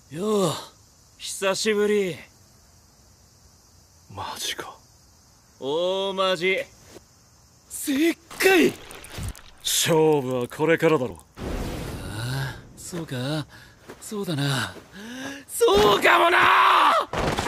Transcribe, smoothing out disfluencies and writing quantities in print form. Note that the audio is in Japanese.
よう、久しぶり。 マジか。 大マジ。せっかい。 勝負はこれからだろ。 ああ、そうか。そうだな。そうかもな。